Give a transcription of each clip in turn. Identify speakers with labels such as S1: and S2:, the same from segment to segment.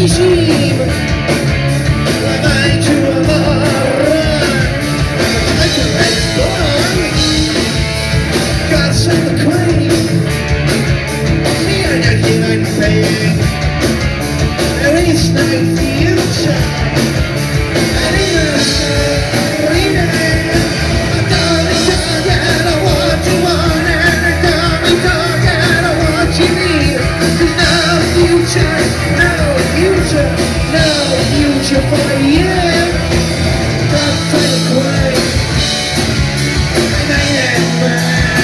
S1: regime. Vai to amore, I can respond. God save the Queen. See, I know you ain't paying. There is no future. And in the arena, a darling dog and I want you on, and a darling dog and I want you need. There's no future, no future, no future for you. God save the Queen. And I am mad.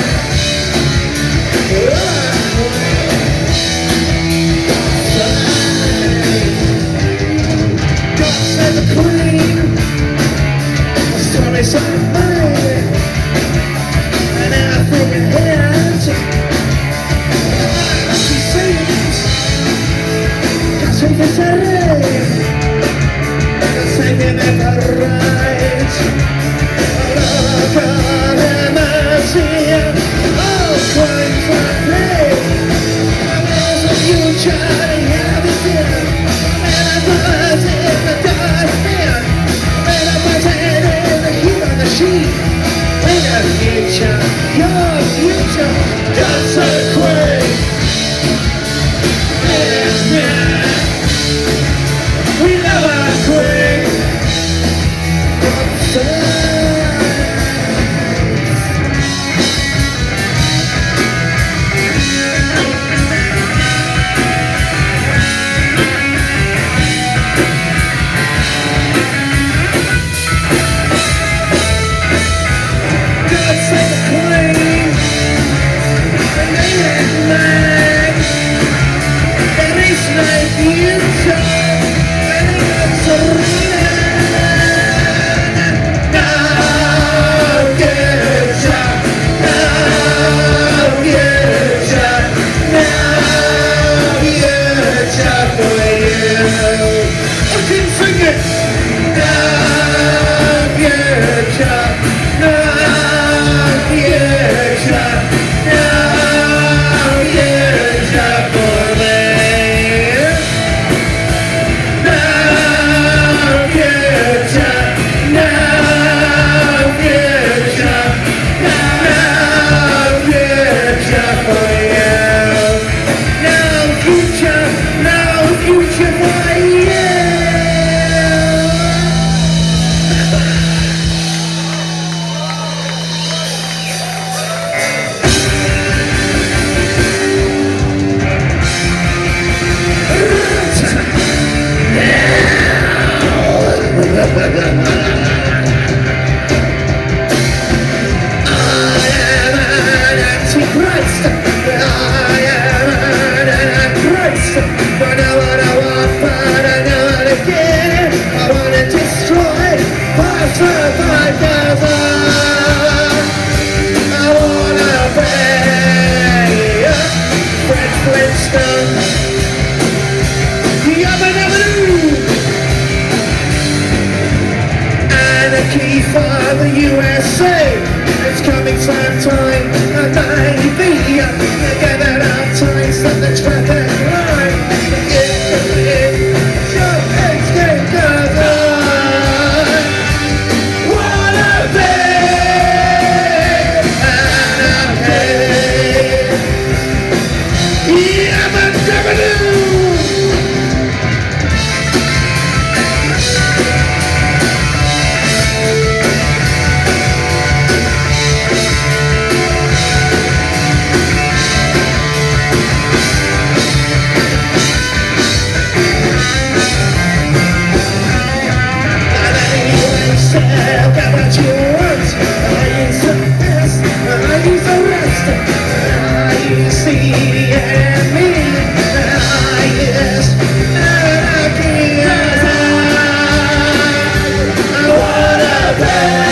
S1: God save the Queen. The story's so mine, and African hands. She sings. God save the Queen. God save the never right. Oh God have mercy. Oh, Queen for me. There's a future to have it there. And I was in the dustbin. And I was in the heat on the sheet. In the future, your future, God's a Queen. And we love our Queen. God save the Queen. And they ain't mad. There is no future. And it's a no future. No future. No future for you. I can sing it. No future. No future. No future for me. No future. No future. No future for you. No future. No future for you. Anarchy for the USA. It's coming sometime, and maybe together our times on the traffic line. Your heads get gathered. Wanna be anarchy? Yeah, but I wanna be